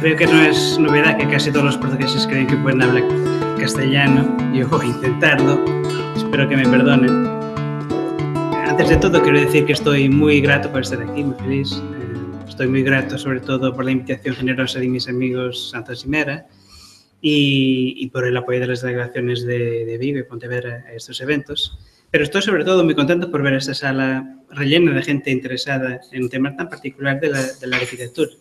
Creo que no es novedad que casi todos los portugueses creen que pueden hablar castellano. Yo voy a intentarlo, espero que me perdonen. Antes de todo, quiero decir que estoy muy grato por estar aquí, muy feliz. Estoy muy grato sobre todo por la invitación generosa de mis amigos Santos y Mera y por el apoyo de las delegaciones de Vigo y Pontevedra a estos eventos. Pero estoy sobre todo muy contento por ver esta sala rellena de gente interesada en un tema tan particular de la arquitectura.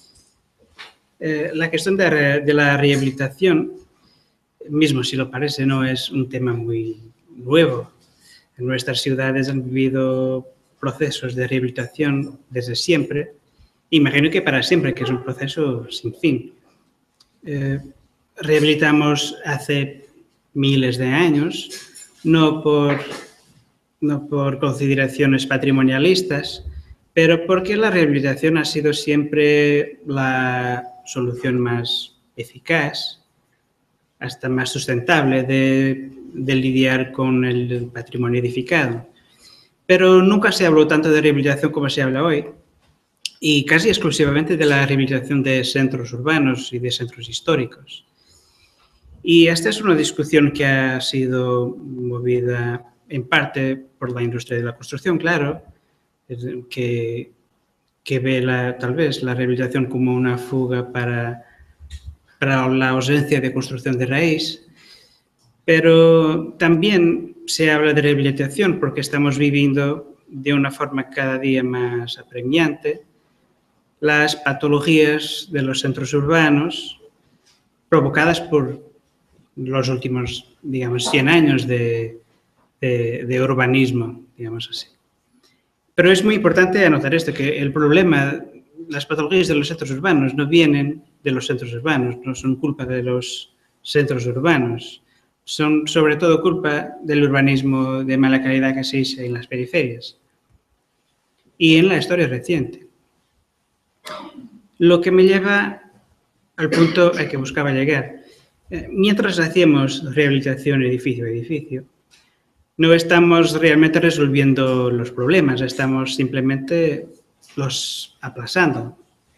La cuestión de la rehabilitación, mismo si lo parece, no es un tema muy nuevo. En nuestras ciudades han vivido procesos de rehabilitación desde siempre. Imagino que para siempre, que es un proceso sin fin. Rehabilitamos hace miles de años, no por consideraciones patrimonialistas, pero porque la rehabilitación ha sido siempre la solución más eficaz, hasta más sustentable de lidiar con el patrimonio edificado. Pero nunca se habló tanto de rehabilitación como se habla hoy, y casi exclusivamente de la rehabilitación de centros urbanos y de centros históricos. Y esta es una discusión que ha sido movida en parte por la industria de la construcción, claro, que ve tal vez la rehabilitación como una fuga para la ausencia de construcción de raíz, pero también se habla de rehabilitación porque estamos viviendo de una forma cada día más apremiante las patologías de los centros urbanos provocadas por los últimos, digamos, 100 años de urbanismo, digamos así. Pero es muy importante anotar esto, que el problema, las patologías de los centros urbanos no vienen de los centros urbanos, no son culpa de los centros urbanos, son sobre todo culpa del urbanismo de mala calidad que se hizo en las periferias y en la historia reciente. Lo que me lleva al punto al que buscaba llegar. Mientras hacíamos rehabilitación edificio a edificio, no estamos realmente resolviendo los problemas, estamos simplemente los aplazando.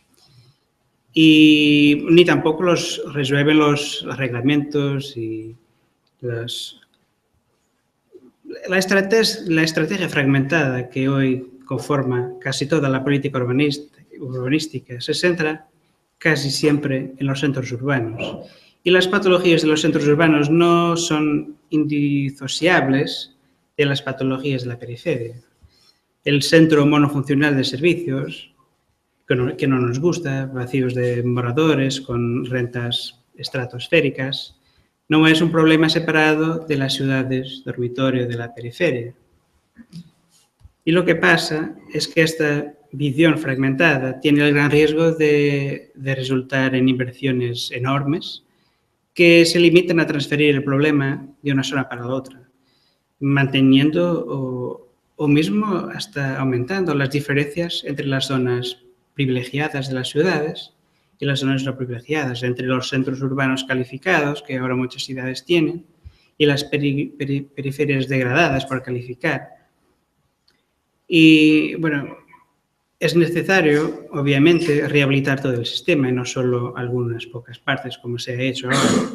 Y ni tampoco los resuelven los reglamentos y la estrategia fragmentada que hoy conforma casi toda la política urbanística se centra casi siempre en los centros urbanos. Y las patologías de los centros urbanos no son indisociables de las patologías de la periferia. El centro monofuncional de servicios, que no nos gusta, vacíos de moradores, con rentas estratosféricas, no es un problema separado de las ciudades dormitorio de la periferia. Y lo que pasa es que esta visión fragmentada tiene el gran riesgo de resultar en inversiones enormes que se limitan a transferir el problema de una zona para la otra, manteniendo o mismo hasta aumentando las diferencias entre las zonas privilegiadas de las ciudades y las zonas no privilegiadas, entre los centros urbanos calificados, que ahora muchas ciudades tienen, y las periferias degradadas por calificar. Y, bueno, es necesario, obviamente, rehabilitar todo el sistema y no solo algunas pocas partes, como se ha hecho ahora.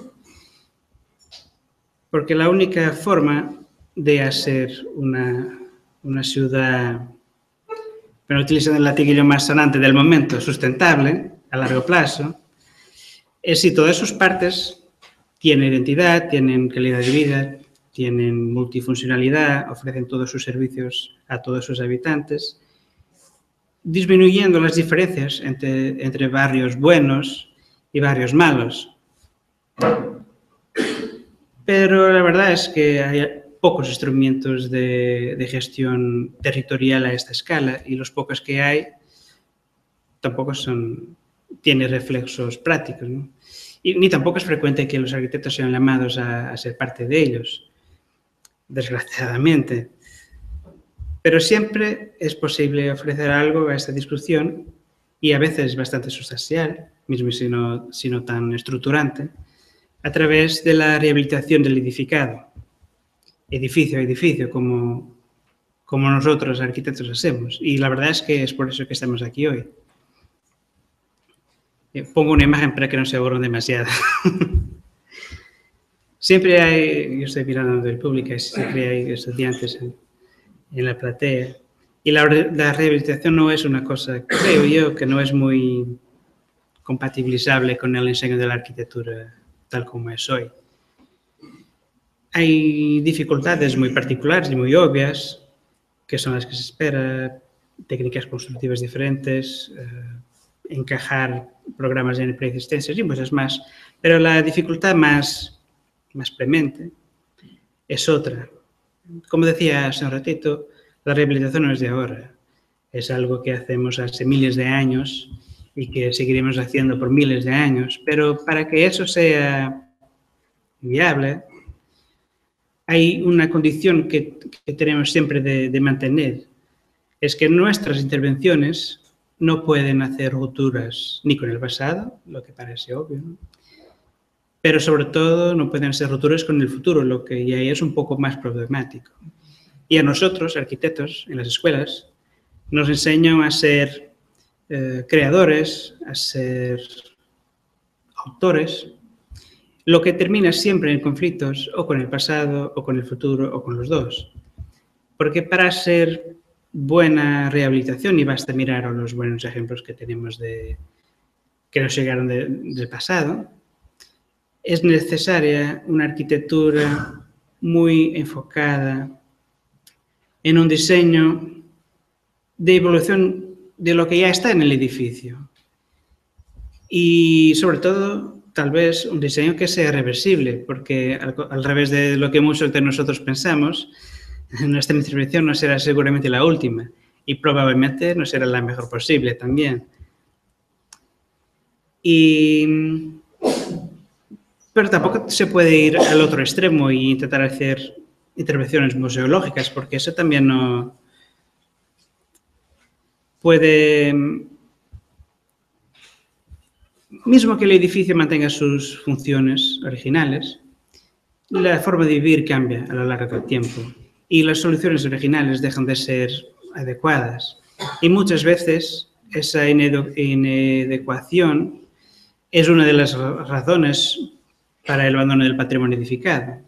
Porque la única forma de hacer una ciudad, pero utilizando el latiguillo más sonante del momento, sustentable a largo plazo, es si todas sus partes tienen identidad, tienen calidad de vida, tienen multifuncionalidad, ofrecen todos sus servicios a todos sus habitantes, disminuyendo las diferencias entre barrios buenos y barrios malos. Pero la verdad es que hay pocos instrumentos de gestión territorial a esta escala y los pocos que hay tampoco tienen reflexos prácticos, ¿no? Y ni tampoco es frecuente que los arquitectos sean llamados a ser parte de ellos, desgraciadamente. Pero siempre es posible ofrecer algo a esta discusión y a veces bastante sustancial, mismo si no tan estructurante, a través de la rehabilitación del edificado, edificio a edificio, como nosotros arquitectos hacemos. Y la verdad es que es por eso que estamos aquí hoy. Pongo una imagen para que no se aburran demasiado. Siempre hay, yo estoy mirando del público, siempre hay estudiantes en la platea. Y la rehabilitación no es una cosa, creo yo, que no es muy compatibilizable con el enseño de la arquitectura tal como es hoy. Hay dificultades muy particulares y muy obvias, que son las que se espera, técnicas constructivas diferentes, encajar programas de preexistencias y muchas más, pero la dificultad más premente es otra. Como decía hace un ratito, la rehabilitación no es de ahora, es algo que hacemos hace miles de años y que seguiremos haciendo por miles de años, pero para que eso sea viable, hay una condición que tenemos siempre de mantener, es que nuestras intervenciones no pueden hacer rupturas ni con el pasado, lo que parece obvio, ¿no? Pero sobre todo no pueden ser rupturas con el futuro, lo que ya es un poco más problemático. Y a nosotros, arquitectos, en las escuelas, nos enseñan a ser creadores, a ser autores, lo que termina siempre en conflictos o con el pasado, o con el futuro, o con los dos. Porque para ser buena rehabilitación, y basta mirar a los buenos ejemplos que tenemos que nos llegaron del pasado, es necesaria una arquitectura muy enfocada en un diseño de evolución de lo que ya está en el edificio. Y sobre todo, tal vez un diseño que sea reversible, porque al revés de lo que muchos de nosotros pensamos, nuestra intervención no será seguramente la última y probablemente no será la mejor posible también. Pero tampoco se puede ir al otro extremo e intentar hacer intervenciones museológicas, porque eso también no puede... Mismo que el edificio mantenga sus funciones originales, la forma de vivir cambia a lo largo del tiempo y las soluciones originales dejan de ser adecuadas. Y muchas veces esa inadecuación es una de las razones para el abandono del patrimonio edificado.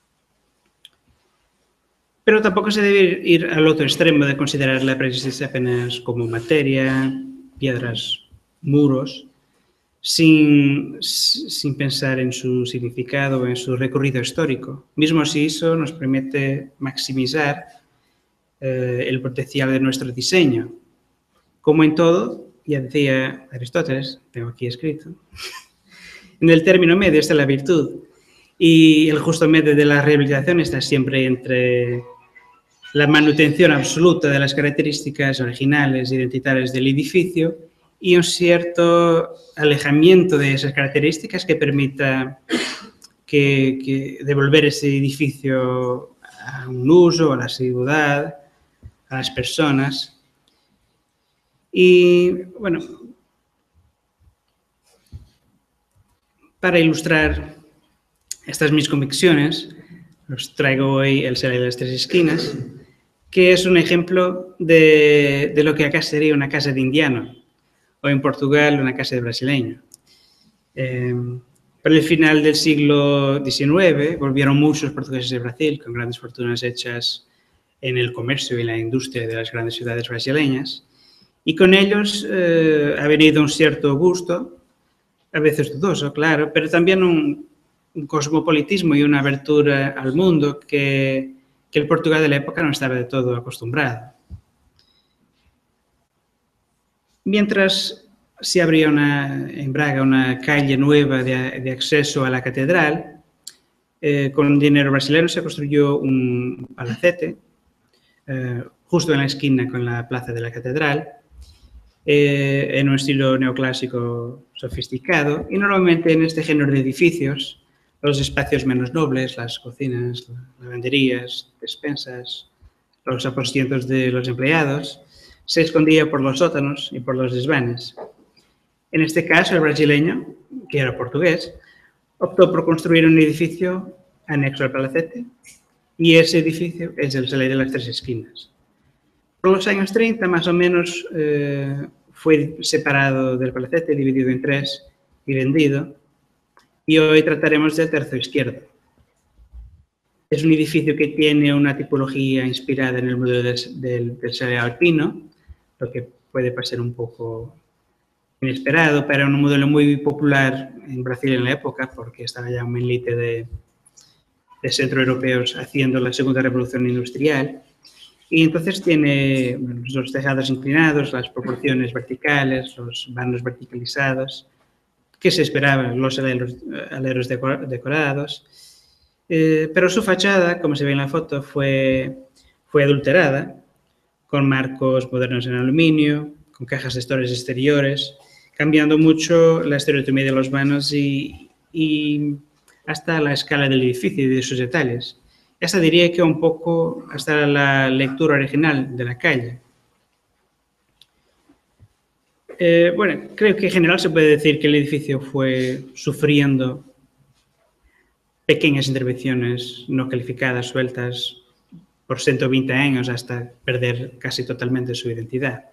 Pero tampoco se debe ir al otro extremo de considerar la preexistencia apenas como materia, piedras, muros, sin pensar en su significado o en su recorrido histórico. Mismo si eso nos permite maximizar el potencial de nuestro diseño. Como en todo, ya decía Aristóteles, tengo aquí escrito, en el término medio está la virtud y el justo medio de la rehabilitación está siempre entre la manutención absoluta de las características originales e identitarias del edificio y un cierto alejamiento de esas características que permita que devolver ese edificio a un uso, a la ciudad, a las personas. Y, bueno, para ilustrar estas mis convicciones, os traigo hoy el Sella de las Tres Esquinas, que es un ejemplo de lo que acá sería una casa de indiano, o en Portugal una casa de brasileño. Para el final del siglo XIX volvieron muchos portugueses de Brasil con grandes fortunas hechas en el comercio y la industria de las grandes ciudades brasileñas, y con ellos ha venido un cierto gusto, a veces dudoso, claro, pero también un cosmopolitismo y una abertura al mundo que el Portugal de la época no estaba de todo acostumbrado. Mientras se abría en Braga una calle nueva de acceso a la catedral, con dinero brasileño se construyó un palacete justo en la esquina con la plaza de la catedral, en un estilo neoclásico sofisticado, y normalmente en este género de edificios los espacios menos nobles, las cocinas, lavanderías, despensas, los aposentos de los empleados, se escondía por los sótanos y por los desvanes. En este caso, el brasileño, que era portugués, optó por construir un edificio anexo al palacete, y ese edificio es el Sella de las Tres Esquinas. Por los años 30, más o menos, fue separado del palacete, dividido en 3 y vendido. Y hoy trataremos del tercio izquierdo. Es un edificio que tiene una tipología inspirada en el modelo del Saleo Alpino, lo que puede parecer un poco inesperado, pero era un modelo muy popular en Brasil en la época, porque estaba ya una élite de centroeuropeos haciendo la segunda revolución industrial. Y entonces tiene los tejados inclinados, las proporciones verticales, los vanos verticalizados, que se esperaban, los aleros decorados. Pero su fachada, como se ve en la foto, fue adulterada, con marcos modernos en aluminio, con cajas de stores exteriores, cambiando mucho la estereotomía de los vanos y hasta la escala del edificio y de sus detalles. Esta diría que un poco hasta la lectura original de la calle. Bueno, creo que en general se puede decir que el edificio fue sufriendo pequeñas intervenciones no calificadas, sueltas, por 120 años hasta perder casi totalmente su identidad.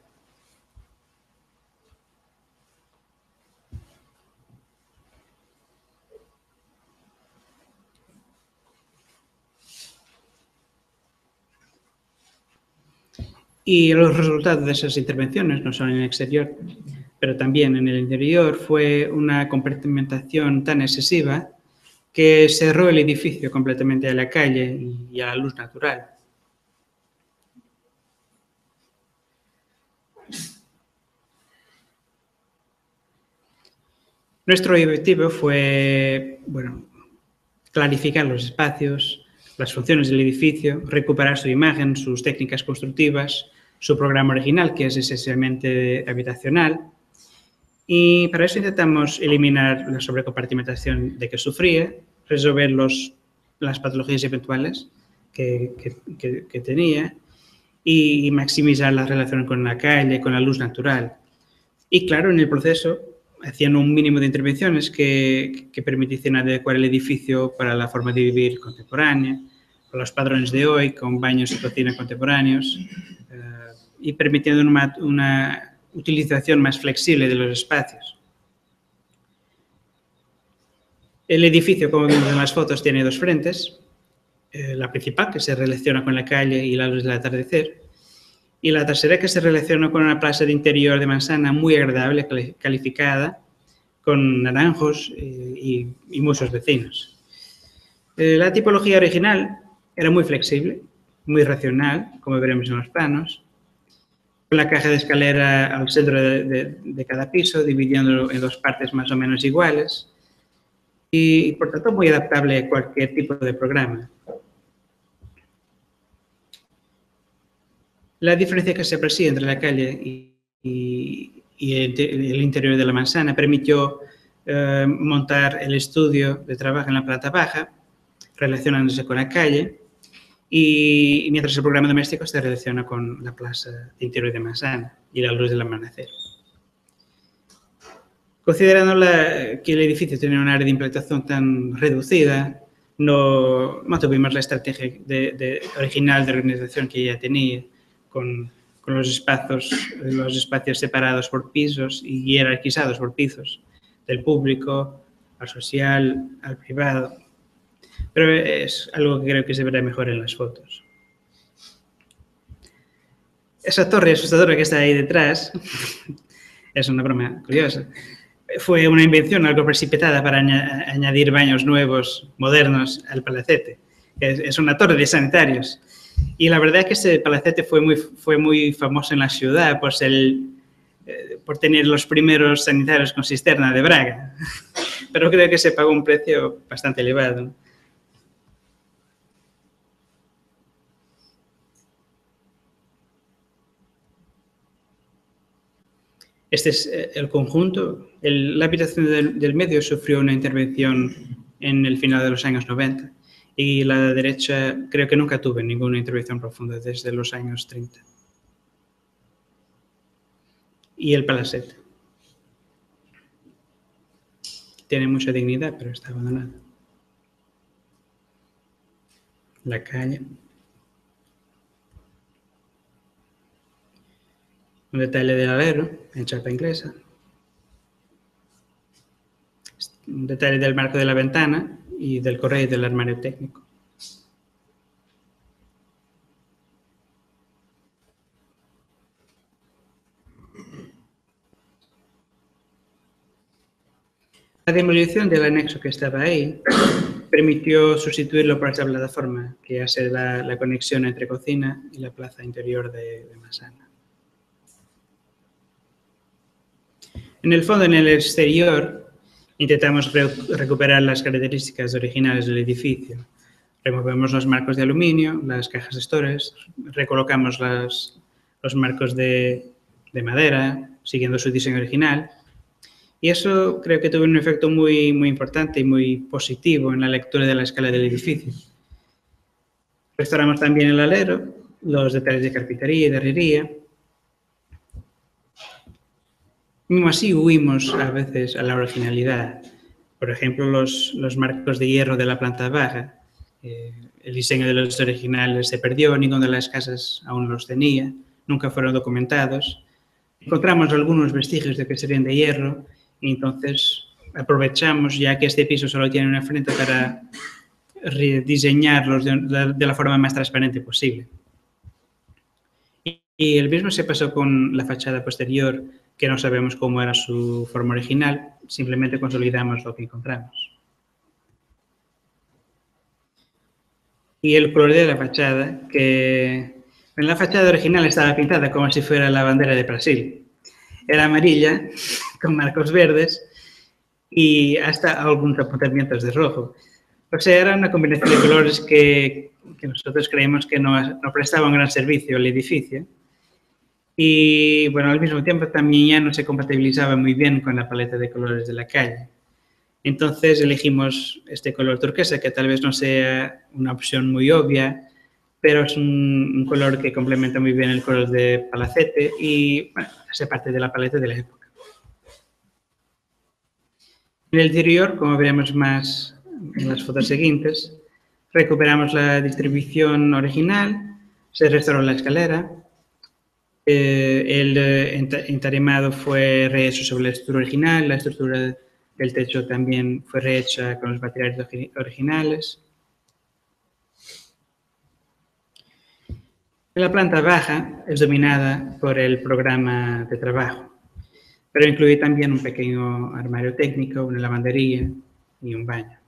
Y los resultados de esas intervenciones, no solo en el exterior, pero también en el interior, fue una compartimentación tan excesiva que cerró el edificio completamente a la calle y a la luz natural. Nuestro objetivo fue, bueno, clarificar los espacios, las funciones del edificio, recuperar su imagen, sus técnicas constructivas, su programa original, que es esencialmente habitacional. Y para eso intentamos eliminar la sobrecompartimentación de que sufría, resolver las patologías eventuales que tenía y maximizar la relación con la calle, con la luz natural. Y claro, en el proceso hacían un mínimo de intervenciones que permitiesen adecuar el edificio para la forma de vivir contemporánea, con los padrones de hoy, con baños y cocina contemporáneos, y permitiendo una utilización más flexible de los espacios. El edificio, como vemos en las fotos, tiene dos frentes. La principal, que se relaciona con la calle y la luz del atardecer, y la trasera, que se relaciona con una plaza de interior de manzana muy agradable, calificada, con naranjos y muchos vecinos. La tipología original era muy flexible, muy racional, como veremos en los planos, con la caja de escalera al centro de cada piso, dividiéndolo en dos partes más o menos iguales, y por tanto muy adaptable a cualquier tipo de programa. La diferencia que se aprecia entre la calle y el interior de la manzana permitió montar el estudio de trabajo en la planta baja, relacionándose con la calle, y mientras el programa doméstico se relaciona con la plaza de interior de manzana y la luz del amanecer. Considerando que el edificio tenía un área de implantación tan reducida, no tuvimos la estrategia original de organización que ya tenía, con los espacios separados por pisos y jerarquizados por pisos, del público al social, al privado. Pero es algo que creo que se verá mejor en las fotos. Esa torre asustadora que está ahí detrás es una broma curiosa. Fue una invención algo precipitada para añadir baños nuevos, modernos, al palacete. Es una torre de sanitarios. Y la verdad es que este palacete fue muy famoso en la ciudad por tener los primeros sanitarios con cisterna de Braga. Pero creo que se pagó un precio bastante elevado. Este es el conjunto. La habitación del medio sufrió una intervención en el final de los años 90 y la derecha creo que nunca tuvo ninguna intervención profunda desde los años 30. Y el palacete. Tiene mucha dignidad, pero está abandonado. La calle. Un detalle del alero en chapa inglesa. Un detalle del marco de la ventana y del correo del armario técnico. La demolición del anexo que estaba ahí permitió sustituirlo por esta plataforma, que hace la conexión entre cocina y la plaza interior de Massana. En el fondo, en el exterior, intentamos recuperar las características originales del edificio. Removemos los marcos de aluminio, las cajas de storage, recolocamos los marcos de madera, siguiendo su diseño original. Y eso creo que tuvo un efecto muy, muy importante y muy positivo en la lectura de la escala del edificio. Restauramos también el alero, los detalles de carpintería y de herrería. Mismo así huimos a veces a la originalidad. Por ejemplo, los marcos de hierro de la planta baja. El diseño de los originales se perdió, ninguna de las casas aún los tenía, nunca fueron documentados. Encontramos algunos vestigios de que serían de hierro y entonces aprovechamos, ya que este piso solo tiene una frente, para rediseñarlos de la forma más transparente posible. Y el mismo se pasó con la fachada posterior, que no sabemos cómo era su forma original, simplemente consolidamos lo que encontramos. Y el color de la fachada, que en la fachada original estaba pintada como si fuera la bandera de Brasil. Era amarilla, con marcos verdes y hasta algunos apuntamientos de rojo. O sea, era una combinación de colores que nosotros creímos que no prestaba un gran servicio al edificio. Y, bueno, al mismo tiempo también ya no se compatibilizaba muy bien con la paleta de colores de la calle. Entonces elegimos este color turquesa, que tal vez no sea una opción muy obvia, pero es un color que complementa muy bien el color de Palacete y, bueno, hace parte de la paleta de la época. En el interior, como veremos más en las fotos siguientes, recuperamos la distribución original, se restauró la escalera, el entarimado fue rehecho sobre la estructura original, la estructura del techo también fue rehecha con los materiales originales. La planta baja es dominada por el programa de trabajo, pero incluye también un pequeño armario técnico, una lavandería y un baño.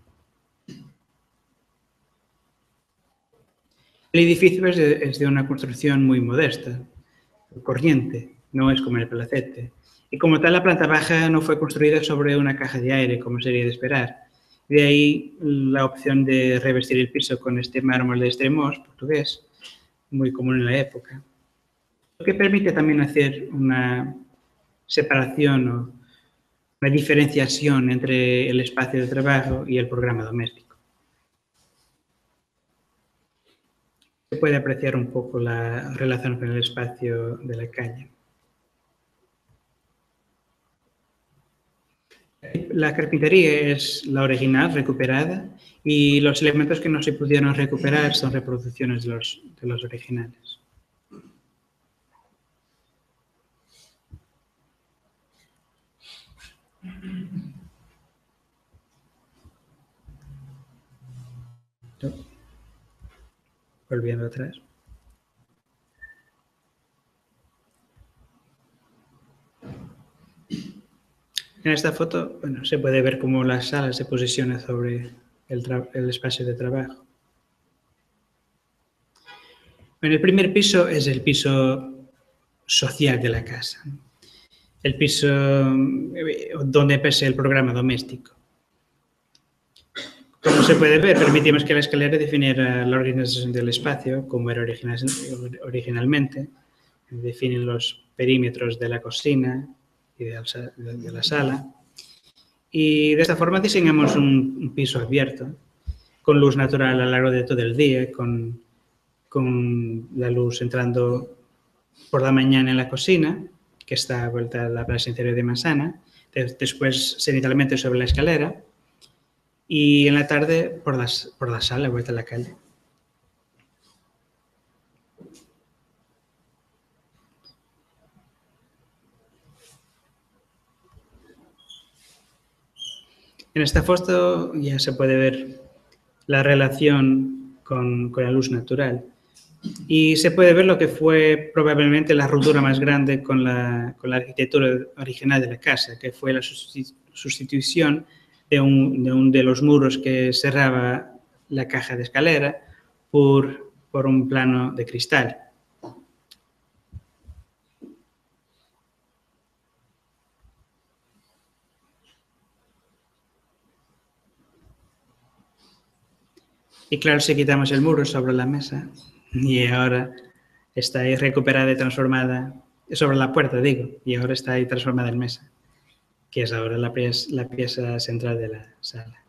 El edificio es de una construcción muy modesta, corriente, no es como el Palacete. Y como tal, la planta baja no fue construida sobre una caja de aire, como sería de esperar. De ahí la opción de revestir el piso con este mármol de Estremoz, portugués, muy común en la época. Lo que permite también hacer una separación o una diferenciación entre el espacio de trabajo y el programa doméstico. Se puede apreciar un poco la relación con el espacio de la calle. La carpintería es la original, recuperada, y los elementos que no se pudieron recuperar son reproducciones de los originales. Volviendo atrás. En esta foto, bueno, se puede ver cómo la sala se posiciona sobre el espacio de trabajo. Bueno, el primer piso es el piso social de la casa, el piso donde pese el programa doméstico. Como se puede ver, permitimos que la escalera definiera la organización del espacio, como era originalmente. Definen los perímetros de la cocina y de la sala. Y de esta forma diseñamos un piso abierto, con luz natural a lo largo de todo el día, con la luz entrando por la mañana en la cocina, que está vuelta a la plaza interior de Massana, después cenitalmente sobre la escalera, y en la tarde por la sala, vuelta a la calle. En esta foto ya se puede ver la relación con la luz natural y se puede ver lo que fue probablemente la ruptura más grande con la arquitectura original de la casa, que fue la sustitución de los muros que cerraba la caja de escalera por un plano de cristal. Y claro, si quitamos el muro sobre la mesa y ahora está ahí recuperada y transformada, sobre la puerta digo, y ahora está ahí transformada en mesa, que es ahora la pieza central de la sala.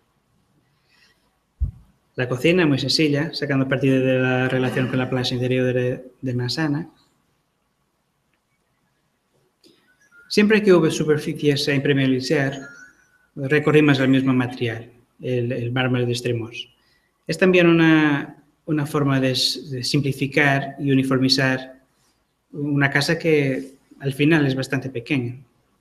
La cocina, muy sencilla, sacando partido de la relación con la plaza interior de manzana. Siempre que hubo superficies a impermeabilizar, recorrimos el mismo material, el mármol de Estremoz. Es también una forma de simplificar y uniformizar una casa que al final es bastante pequeña.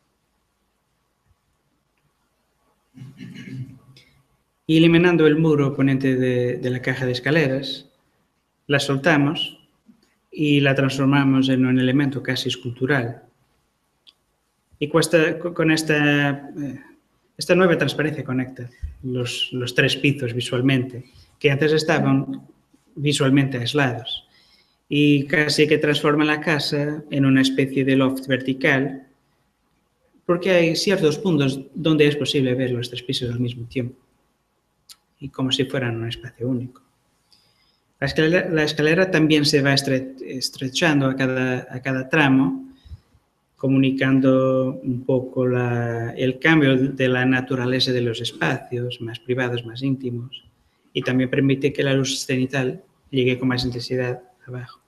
Y eliminando el muro oponente de la caja de escaleras, la soltamos y la transformamos en un elemento casi escultural. Y con esta nueva transparencia conecta los tres pisos visualmente, que antes estaban visualmente aislados. Y casi que transforma la casa en una especie de loft vertical, porque hay ciertos puntos donde es posible ver los tres pisos al mismo tiempo, y como si fueran un espacio único. La escalera también se va estrechando a cada tramo, comunicando un poco el cambio de la naturaleza de los espacios, más privados, más íntimos, y también permite que la luz cenital llegue con más intensidad abajo.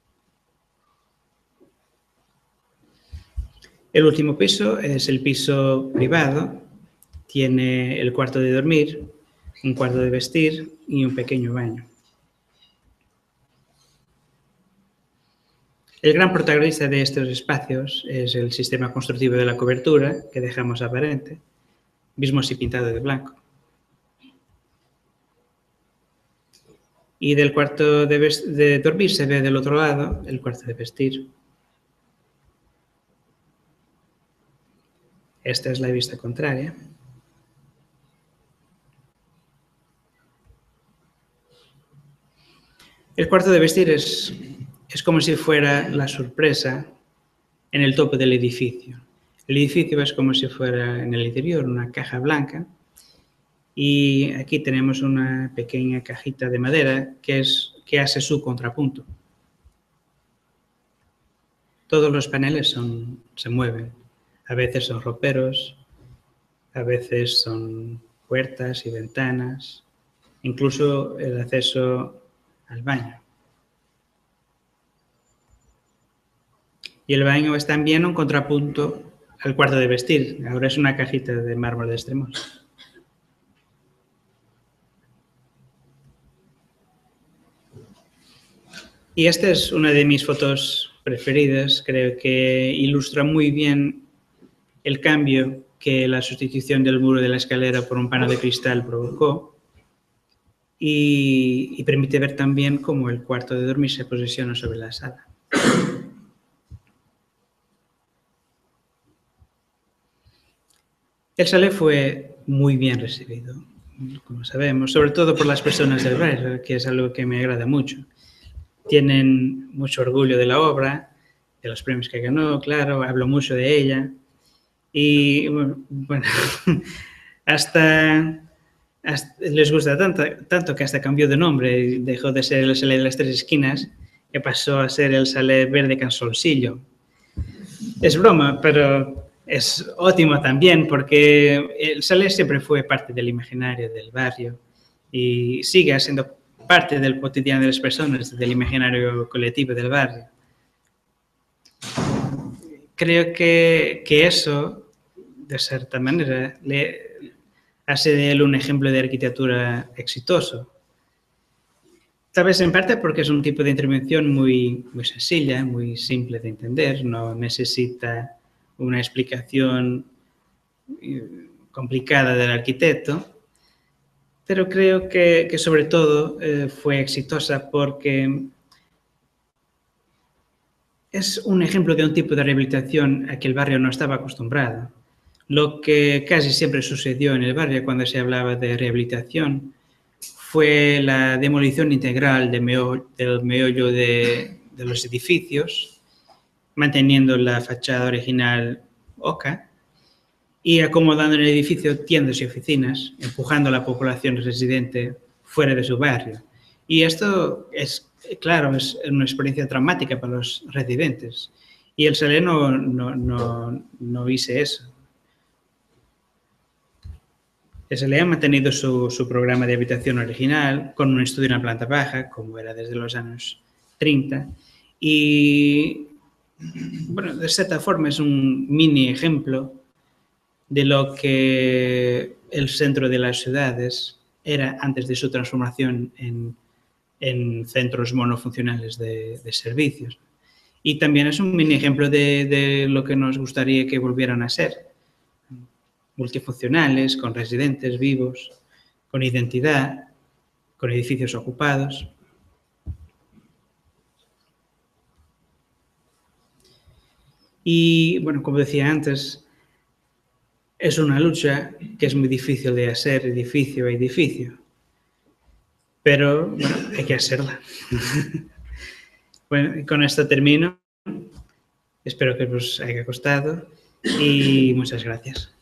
El último piso es el piso privado, tiene el cuarto de dormir, un cuarto de vestir y un pequeño baño. El gran protagonista de estos espacios es el sistema constructivo de la cobertura, que dejamos aparente, mismo si pintado de blanco. Y del cuarto de dormir se ve del otro lado el cuarto de vestir. Esta es la vista contraria. El cuarto de vestir es como si fuera la sorpresa en el tope del edificio. El edificio es como si fuera en el interior una caja blanca y aquí tenemos una pequeña cajita de madera que hace su contrapunto. Todos los paneles se mueven. A veces son roperos, a veces son puertas y ventanas, incluso el acceso al baño. Y el baño es también un contrapunto al cuarto de vestir. Ahora es una cajita de mármol de Estremoz. Y esta es una de mis fotos preferidas. Creo que ilustra muy bien el cambio que la sustitución del muro de la escalera por un panel de cristal provocó y permite ver también cómo el cuarto de dormir se posiciona sobre la sala. El chalet fue muy bien recibido, como sabemos, sobre todo por las personas del barrio, que es algo que me agrada mucho. Tienen mucho orgullo de la obra, de los premios que ganó, claro, hablo mucho de ella. Y bueno, hasta les gusta tanto que hasta cambió de nombre y dejó de ser el chalet de las tres esquinas que pasó a ser el chalet verde Cansolsillo. Es broma, pero es ótimo también porque el chalet siempre fue parte del imaginario del barrio y sigue siendo parte del cotidiano de las personas, del imaginario colectivo del barrio. Creo que eso, de cierta manera, hace de él un ejemplo de arquitectura exitoso. Tal vez en parte porque es un tipo de intervención muy sencilla, muy simple de entender, no necesita una explicación complicada del arquitecto, pero creo que sobre todo fue exitosa porque es un ejemplo de un tipo de rehabilitación a que el barrio no estaba acostumbrado. Lo que casi siempre sucedió en el barrio cuando se hablaba de rehabilitación fue la demolición integral del meollo de los edificios, manteniendo la fachada original oca y acomodando en el edificio tiendas y oficinas, empujando a la población residente fuera de su barrio. Y esto es, claro, es una experiencia traumática para los residentes. Y el Saler no hizo eso. El Saler ha mantenido su programa de habitación original con un estudio en la planta baja, como era desde los años 30. Y, bueno, de cierta forma es un mini ejemplo de lo que el centro de las ciudades era antes de su transformación en centros monofuncionales de servicios. Y también es un mini ejemplo de lo que nos gustaría que volvieran a ser. Multifuncionales, con residentes vivos, con identidad, con edificios ocupados. Y, bueno, como decía antes, es una lucha que es muy difícil de hacer edificio a edificio. Pero, bueno, hay que hacerla. Bueno, con esto termino. Espero que os haya gustado y muchas gracias.